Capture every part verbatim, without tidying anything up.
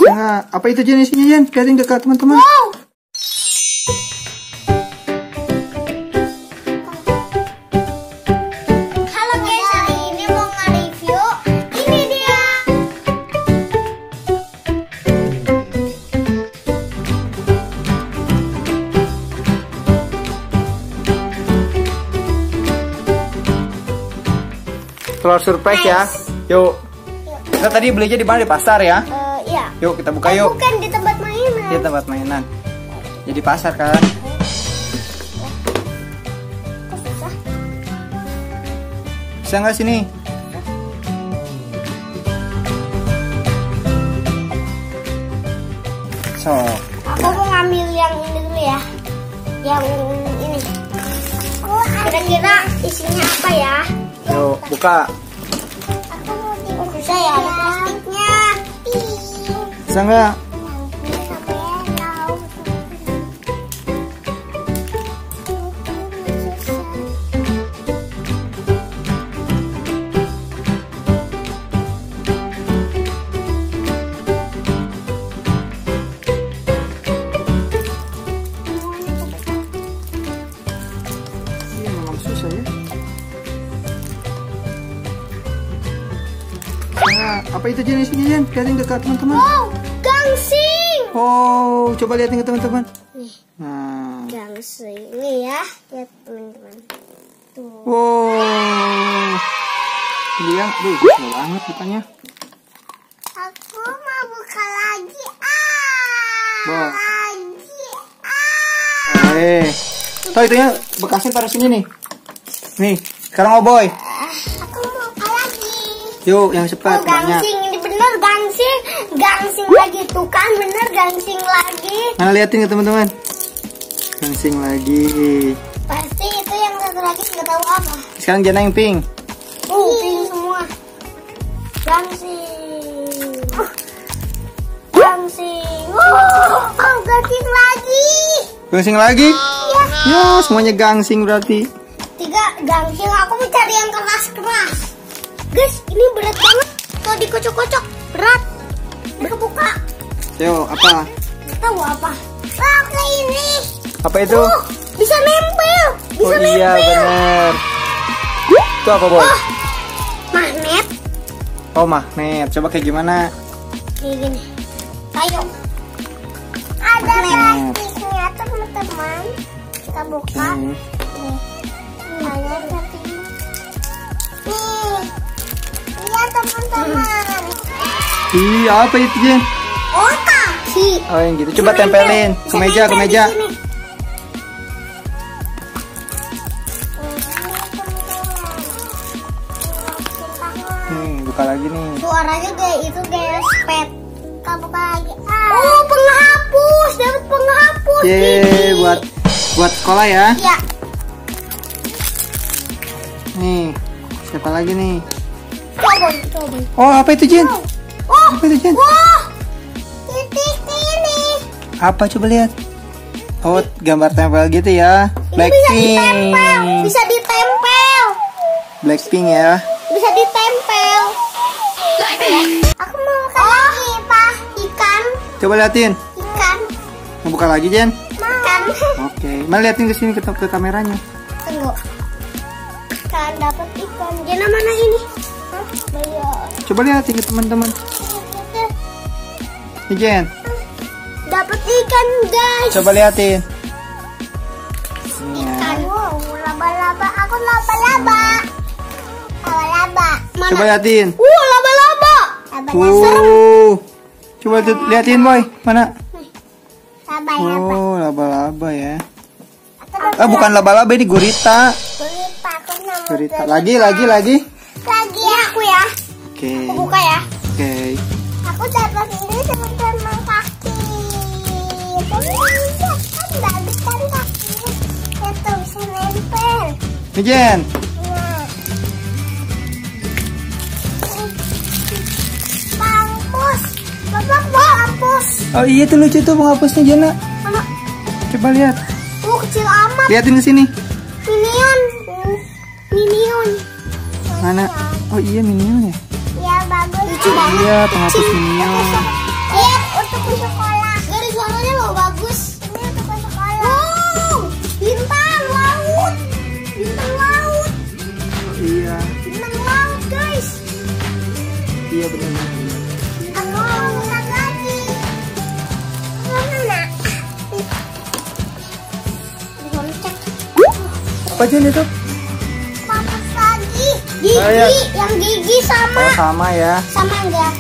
Nah, apa itu jenisnya Jen? Lihatin ke teman-teman. Wow. Halo guys, hari ini mau nge-review ini dia. Telur surprise ya. Yuk. Kita tadi belinya di mana? Di pasar ya? Uh, iya. Yuk kita buka Eh, yuk. bukan di tempat mainan. Di tempat mainan. Jadi pasar kan? Kok susah? Bisa nggak sini? So, Aku mau ngambil yang ini dulu ya. Yang ini. Kira-kira isinya apa ya? yuk buka. Oh, susah ya, ada plastiknya. Bisa nggak? Iya, memang susah ya. Nah, apa itu jenisnya Jen? Lihatin ke teman-teman. Wow, gangsing. Oh, coba lihatin ke teman-teman. Nih, Nah, gangsing. Nih ya, lihat teman-teman. Tuh. wow. Ini yang, aduh, susah banget bukanya. Aku mau buka lagi. Ah. Bo. Lagi. Ah. Eh, toh itunya bekasnya taruh sini nih. Nih, sekarang oh boy. Aku mau buka lagi. Yuk, yang cepat Oh, banyak. gangsing. Ini bener gangsing. Gangsing lagi. Tuh kan bener gangsing lagi. Mana liatin ke teman-teman. Gangsing lagi. Pasti itu yang satu lagi nggak tahu apa. Sekarang Jana yang pink. Uh, pink semua. Gangsing. Uh. Gangsing. Oh, oh, gangsing lagi. Gangsing lagi? Ya. Ya, semuanya gangsing berarti. Tiga gangsing. Aku mau cari yang keras-keras. Guys, ini berat banget. Kalau dikocok-kocok berat. Buka-buka. Yo, apa? Nggak tahu apa. Ah, kayak ini. Apa itu? Oh, bisa nempel. Bisa Oh iya, nempel. bener. Itu apa boy? Oh, magnet. Oh, magnet. Coba kayak gimana? Kayak gini. Ayo. Ada plastiknya teman-teman. Kita buka. Hmm. Nih. Mana tapi nih. Lihat teman-teman. Iya, apa itu Jen? Oh, kaki. Oh, yang gitu. Coba tempelin ke meja, ke meja. Nih, buka lagi nih. Suaranya kayak itu kayak spet. Kita buka lagi. Ah. Oh, penghapus. Dapat penghapus. Yeay, buat buat sekolah ya. Ya. Nih, siapa lagi nih? Coba, coba. Oh, apa itu Jen? Oh, Apa itu Jen? wah. Titik ini. Apa coba lihat? Oh, gambar tempel gitu ya. Ini bisa ditempel. Blackpink. Bisa ditempel. Blackpink ya. Bisa ditempel. Aku mau makan lagi, Pak. Ikan. Coba liatin. Ikan. Mau buka lagi Jen? Ikan. Oke. Mana liatin ke sini ke, ke kameranya. Tunggu. Ikan dapat ikan. Jena mana ini? Hah? Bayar. Coba liatin ke teman-teman. Nih Jen. Dapat ikan, guys. Coba liatin. Nih ya. Ikan. Wow, laba-laba. Aku laba-laba. Laba-laba. Mana? Coba liatin. Uh, laba-laba. Laba-laba. Serem. Uh. Coba tuh liatin boy. Mana? Laba-laba. Oh, laba-laba ya. Ah, bukan laba-laba ini gurita. Gurita, aku nama Gurita. Lagi, lagi, lagi. Lagi aku ya. Oke. Aku buka ya. Oke. Aku dapat ini teman-teman kaki. Lihat kan bagus kan kakinya. Lihat tuh bisa nempel. Nih Jen. Nah. Pampus. Bapak pampus. Oh iya tuh lucu tuh penghapusnya Jana. Mana? Coba lihat. Oh, kecil amat. Liatin ke sini. Minion. Minion. Mana? Oh iya Minion ya. Ya bagus. Lucu banget. Iya penghapus Minion. Lihat untuk sekolah. Garis warnanya loh bagus. Ini untuk sekolah. Wow, bintang laut. Bintang laut. Iya. Bintang laut guys. Iya benar. Bintang laut lagi. Mana? Dicek. Apa aja itu? Papas lagi. Gigi, Oh, iya. yang gigi sama. Oh sama ya. Sama enggak?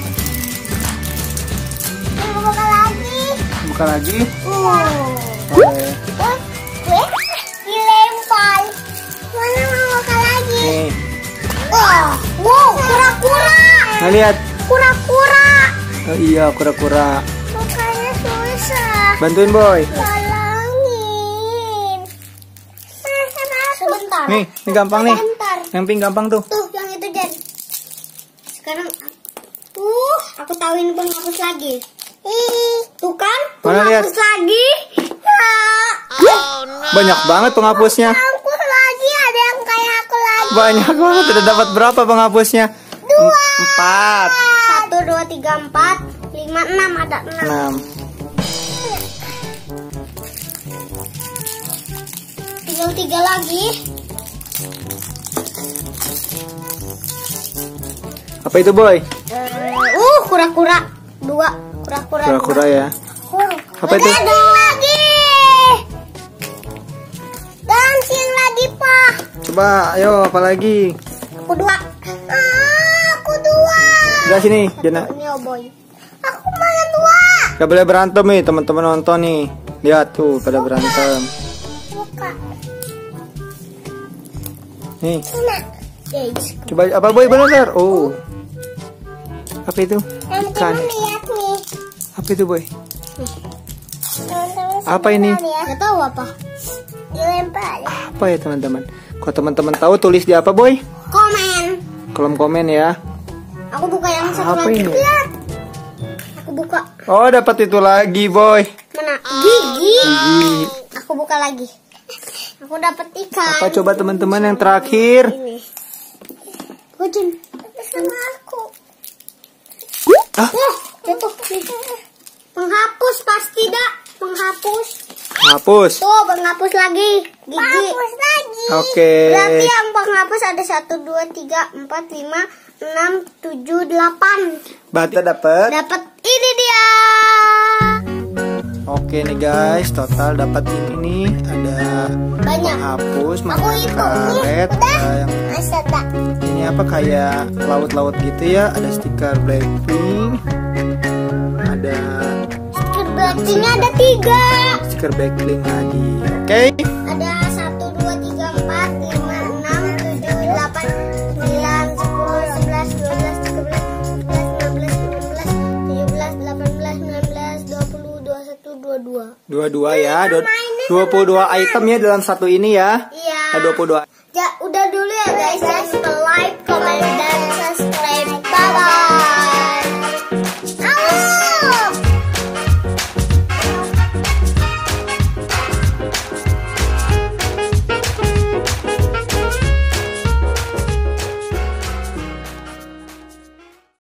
Ini buka lagi. Buka lagi. Wow. Oke. Wah, gue dilempar. Mana mau buka lagi? Nih. Wah, wow, kura-kura. Nah, lihat. Kura-kura. Oh iya kura-kura. Bukanya susah. Bantuin boy. Tolongin. Sebentar. Nih, ini gampang nih. Sebentar. Yang pink gampang tuh. Tuh, yang itu Jen. Sekarang, uh, aku tahu ini penghapus lagi. Ih, tuh kan, Mana lihat? penghapus lagi. Ah, Banyak banget penghapusnya. hapus lagi, ada yang kayak aku lagi. Banyak banget. Udah dapat berapa penghapusnya? Dua. Em- Empat. Satu, dua, tiga, empat, lima, enam, ada enam. Enam. Tinggal tiga lagi. Apa itu boy? Uh, kura-kura. Dua, kura-kura. Kura-kura ya. Uh, Apa itu? Ada lagi. Dancing lagi, Pak. Coba, ayo apa lagi? Aku dua. Ah, aku dua. Udah sini, Jana. Ini oh boy. Aku malah dua. Gak boleh berantem nih, teman-teman nonton nih. Lihat tuh, pada berantem. Buka. Nih, Mana? Guys. coba apa boy bener? Oh. Apa itu? Teman-teman Kan. lihat nih. Apa itu boy? Teman-teman Apa ini? sebentar ya. Gak tahu apa. Dilempar. Apa ya teman-teman? Kalau teman-teman tahu tulis di apa boy? Komen. Kolom komen ya. Aku buka yang satu Apa lagi. ini? Lihat. Aku buka. Oh dapat itu lagi boy. Mana? Gigi. Gigi. Aku buka lagi. Aku dapat ikan. Apa coba teman-teman yang terakhir? Ini. Hujan. Sama aku. Ah, Wah, jatuh. Penghapus pasti dak. Penghapus. hapus. Tuh, penghapus lagi. Gigi. Penghapus lagi. Oke. Berarti yang penghapus ada satu, dua, tiga, empat, lima, enam, tujuh, delapan. Berarti dapat. Dapat ini dia. Oke nih guys, total dapat ini nih ada Banyak. hapus, Aku itu. karet, Udah. ada yang Masa dak. ini apa kayak laut-laut gitu ya, ada stiker Blackpink, ada Berarti ada tiga. stiker Blackpink lagi. Oke, Ada satu, dua, tiga, empat, lima, enam, tujuh, delapan, sembilan, sepuluh, sebelas, dua belas, tiga belas, empat belas, enam belas, tujuh belas, delapan belas, sembilan belas, dua puluh, dua puluh satu, dua puluh dua. dua-dua ya, dua puluh dua item ya dalam satu ini ya. Iya. Ada dua puluh dua. Ja, udah dulu ya guys, jangan lupa like, comment, dan subscribe.